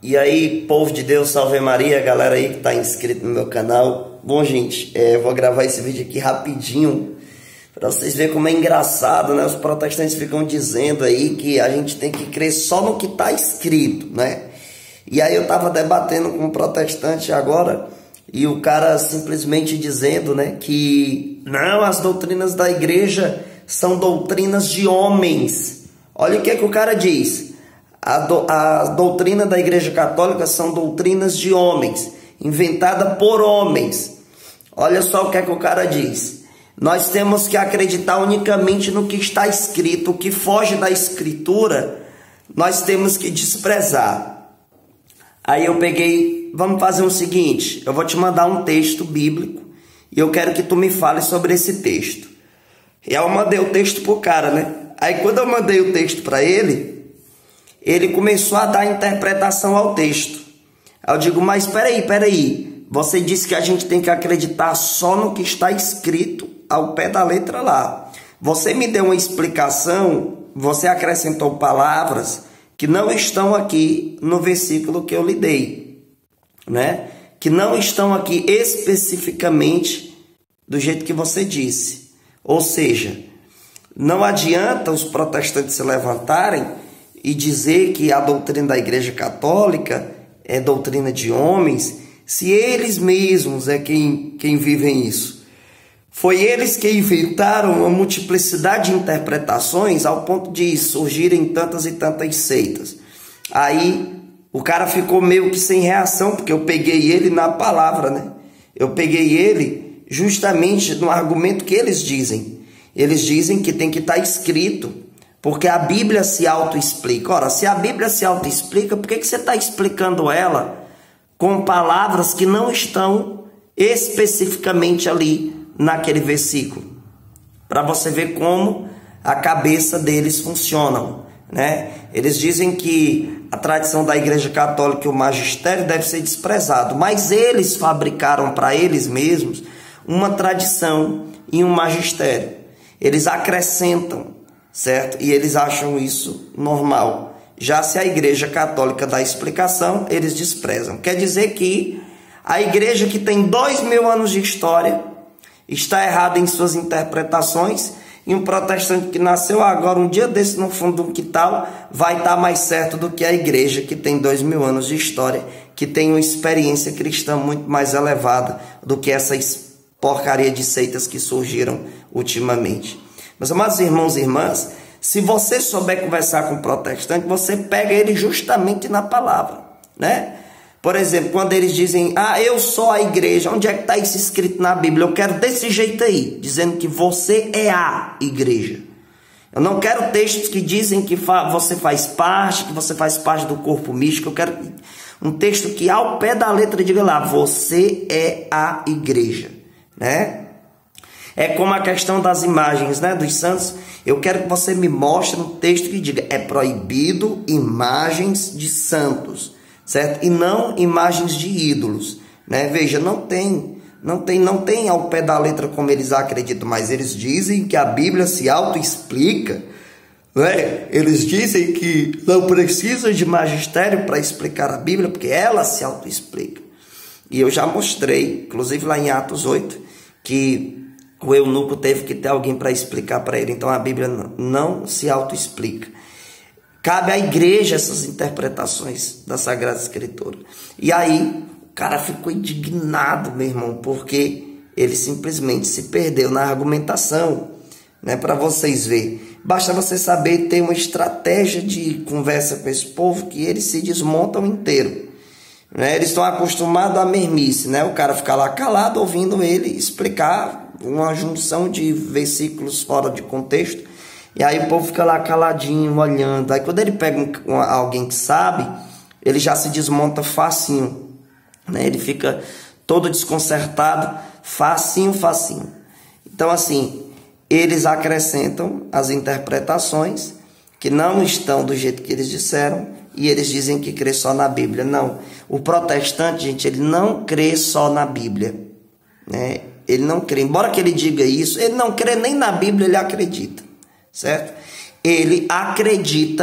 E aí, povo de Deus, salve Maria, galera aí que tá inscrito no meu canal. Bom, gente, eu vou gravar esse vídeo aqui rapidinho para vocês verem como é engraçado, né? Os protestantes ficam dizendo aí que a gente tem que crer só no que tá escrito, né? E aí eu tava debatendo com um protestante agora e o cara simplesmente dizendo, né, que não, as doutrinas da igreja são doutrinas de homens. Olha o que o cara diz. A doutrina da Igreja Católica são doutrinas de homens, inventada por homens. Olha só o que o cara diz. Nós temos que acreditar unicamente no que está escrito. O que foge da escritura, nós temos que desprezar. Aí eu peguei, vamos fazer o seguinte, eu vou te mandar um texto bíblico e eu quero que tu me fale sobre esse texto. E eu mandei o texto pro cara, né? Aí quando eu mandei o texto para ele começou a dar interpretação ao texto. Aí eu digo, mas peraí, você disse que a gente tem que acreditar só no que está escrito ao pé da letra lá. Você me deu uma explicação, você acrescentou palavras que não estão aqui no versículo que eu lhe dei, né? Que não estão aqui especificamente do jeito que você disse. Ou seja, não adianta os protestantes se levantarem e dizer que a doutrina da Igreja Católica é doutrina de homens, se eles mesmos é quem vivem isso. Foi eles que inventaram uma multiplicidade de interpretações ao ponto de surgirem tantas e tantas seitas. Aí o cara ficou meio que sem reação, porque eu peguei ele na palavra, né? Eu peguei ele justamente no argumento que eles dizem. Eles dizem que tem que estar escrito, porque a Bíblia se auto-explica. Ora, se a Bíblia se auto-explica, por que você está explicando ela com palavras que não estão especificamente ali naquele versículo? Para você ver como a cabeça deles funciona, né? Eles dizem que a tradição da Igreja Católica e o magistério deve ser desprezado, mas eles fabricaram para eles mesmos uma tradição e um magistério. Eles acrescentam, certo? E eles acham isso normal. Já se a Igreja Católica dá explicação, eles desprezam. Quer dizer que a igreja que tem 2000 anos de história está errada em suas interpretações, e um protestante que nasceu agora, um dia desse, no fundo do quintal, vai estar mais certo do que a igreja que tem 2000 anos de história, que tem uma experiência cristã muito mais elevada do que essas porcaria de seitas que surgiram ultimamente. Meus amados irmãos e irmãs, se você souber conversar com um protestante, você pega ele justamente na palavra, né? Por exemplo, quando eles dizem, eu sou a igreja, onde é que está isso escrito na Bíblia? Eu quero desse jeito aí, dizendo que você é a igreja. Eu não quero textos que dizem que você faz parte, que você faz parte do corpo místico. Eu quero um texto que ao pé da letra diga lá, você é a igreja, né? É como a questão das imagens, né, dos santos. Eu quero que você me mostre um texto que diga, é proibido imagens de santos, certo? E não imagens de ídolos, né? Veja, não tem ao pé da letra como eles acreditam, mas eles dizem que a Bíblia se auto-explica, né? Eles dizem que não precisa de magistério para explicar a Bíblia, porque ela se auto-explica. E eu já mostrei, inclusive lá em Atos 8, que o eunuco teve que ter alguém para explicar para ele. Então a Bíblia não se auto-explica. Cabe à igreja essas interpretações da Sagrada Escritura. E aí o cara ficou indignado, meu irmão, porque ele simplesmente se perdeu na argumentação, né? Para vocês verem. Basta você saber ter uma estratégia de conversa com esse povo que eles se desmontam inteiro, né? Eles estão acostumados à mermice, né? O cara fica lá calado ouvindo ele explicar uma junção de versículos fora de contexto, e aí o povo fica lá caladinho, olhando. Aí quando ele pega alguém que sabe, ele já se desmonta facinho, né? Ele fica todo desconcertado, facinho. Então assim, eles acrescentam as interpretações que não estão do jeito que eles disseram, e eles dizem que crê só na Bíblia. Não, o protestante, gente, ele não crê só na Bíblia, né? Ele não crê, embora que ele diga isso, ele não crê nem na Bíblia, ele acredita, certo? Ele acredita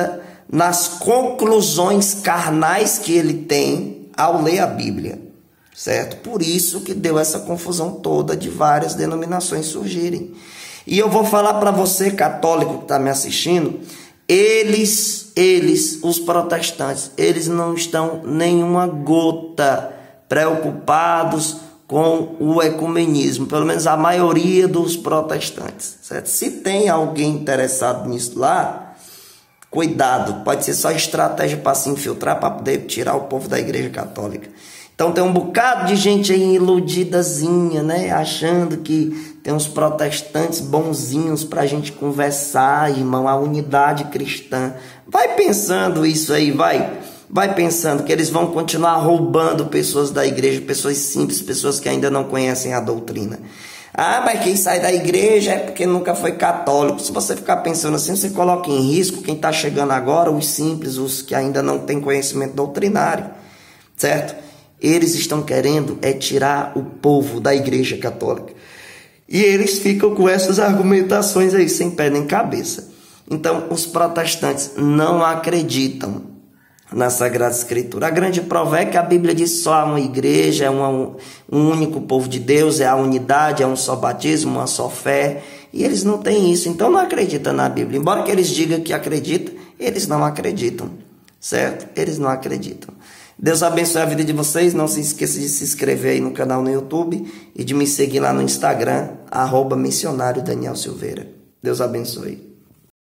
nas conclusões carnais que ele tem ao ler a Bíblia, certo? Por isso que deu essa confusão toda de várias denominações surgirem. E eu vou falar para você, católico que está me assistindo, eles, os protestantes, eles não estão nenhuma gota preocupados com o ecumenismo, pelo menos a maioria dos protestantes, certo? Se tem alguém interessado nisso lá, cuidado, pode ser só estratégia para se infiltrar, para poder tirar o povo da Igreja Católica. Então tem um bocado de gente aí iludidazinha, né? Achando que tem uns protestantes bonzinhos para a gente conversar, irmão, a unidade cristã. Vai pensando isso aí, vai pensando que eles vão continuar roubando pessoas da igreja, pessoas simples, pessoas que ainda não conhecem a doutrina. Ah, mas quem sai da igreja é porque nunca foi católico. Se você ficar pensando assim, você coloca em risco quem está chegando agora, os simples, os que ainda não têm conhecimento doutrinário, certo? Eles estão querendo tirar o povo da igreja católica. E eles ficam com essas argumentações aí, sem pé nem cabeça. Então, os protestantes não acreditam na Sagrada Escritura. A grande prova é que a Bíblia diz só há uma igreja, é um único povo de Deus, é a unidade, é um só batismo, uma só fé. E eles não têm isso, então não acreditam na Bíblia. Embora que eles digam que acreditam, eles não acreditam, certo? Eles não acreditam. Deus abençoe a vida de vocês. Não se esqueça de se inscrever aí no canal no YouTube e de me seguir lá no Instagram, @missionário Daniel Silveira. Deus abençoe.